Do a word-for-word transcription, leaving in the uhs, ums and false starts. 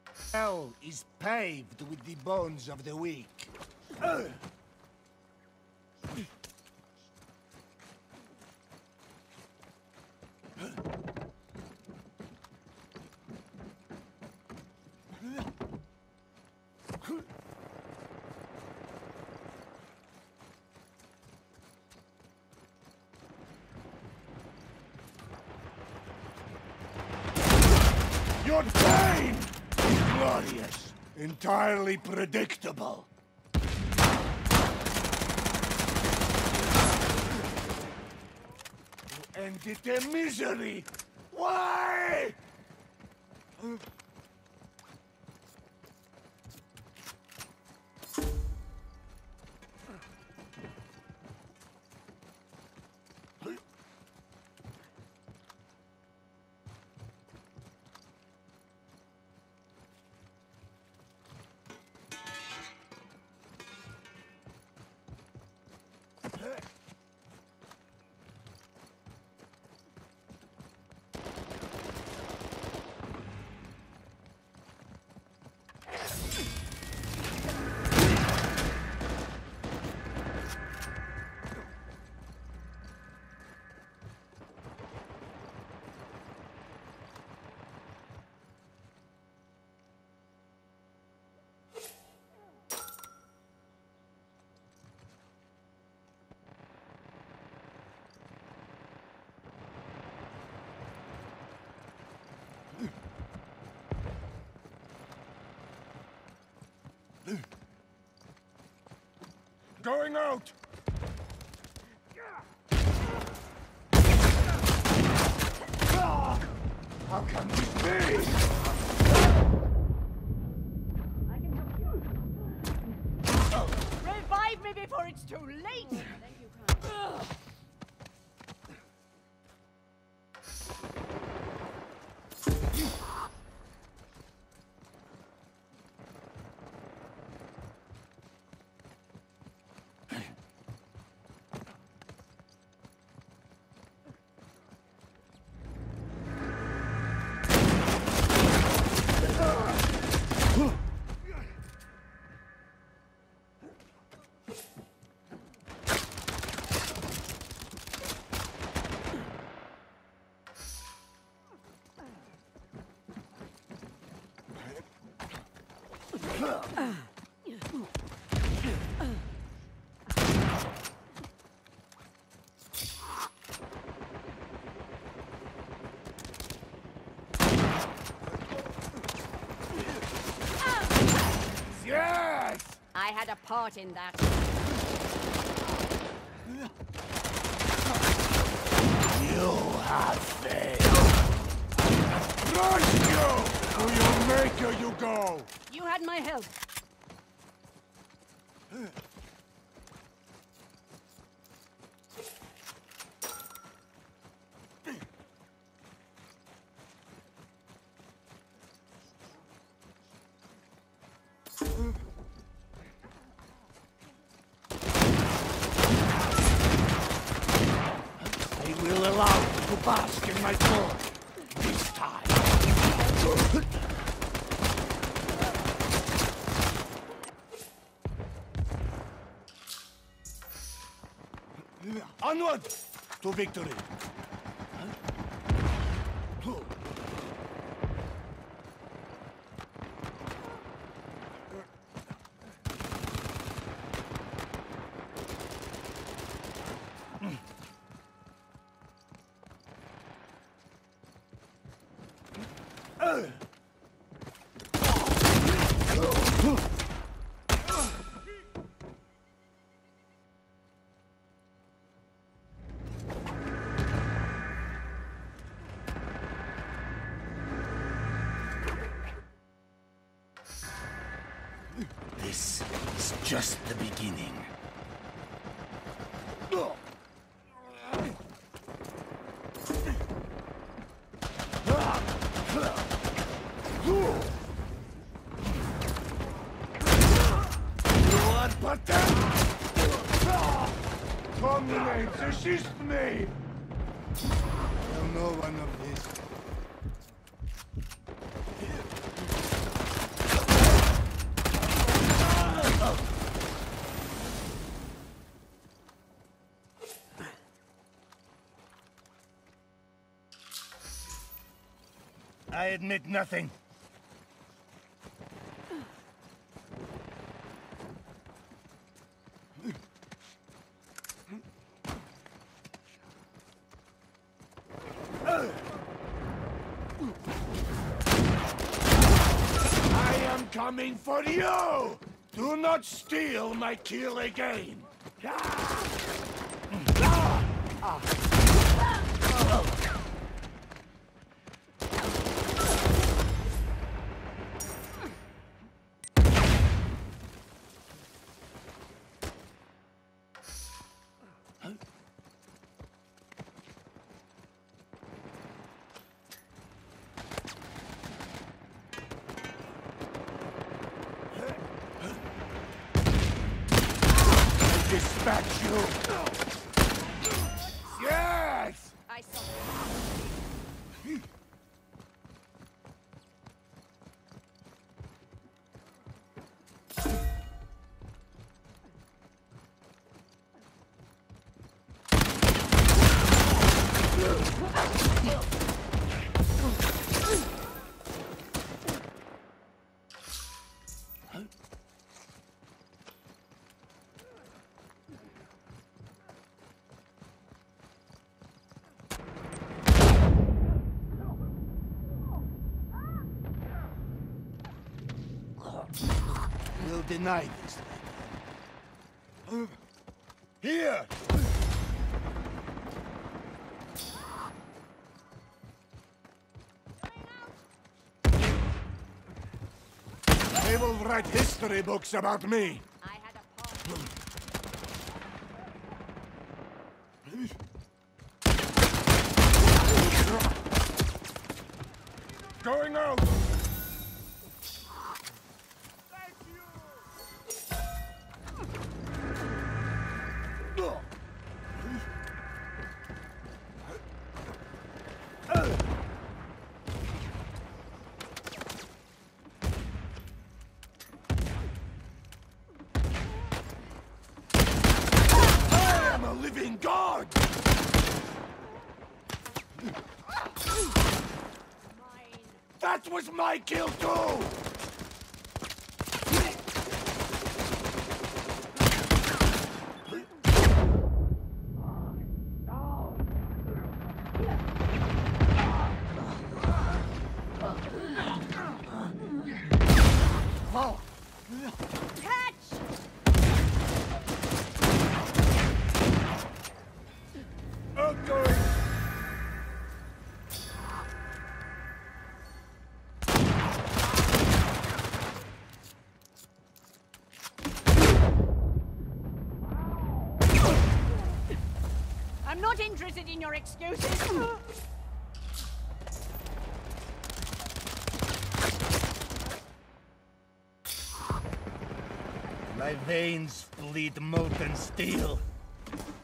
Hell is paved with the bones of the weak. Ugh. Your pain is glorious, entirely predictable. You ended their misery. Why? Going out! How can this be? I can help you. Revive me before it's too late! Thank you, Khan. Yes! I had a part in that. You have failed. Rush you! To your maker you go! You had my help. I will allow you to bask in my glory. This time. Onward to victory. This is just the beginning. Blood patent! Dominate, assist me! I'll know one of these. I admit nothing. I am coming for you! Do not steal my kill again! Ah! Ah! Ah! Dispatch you! Yes! I saw We'll deny this. Here! They will write history books about me. I had a part. Going out! I am a living god! Mine. That was my kill too! Oh. Catch! Outgoing! I'm not interested in your excuses. My veins bleed molten steel.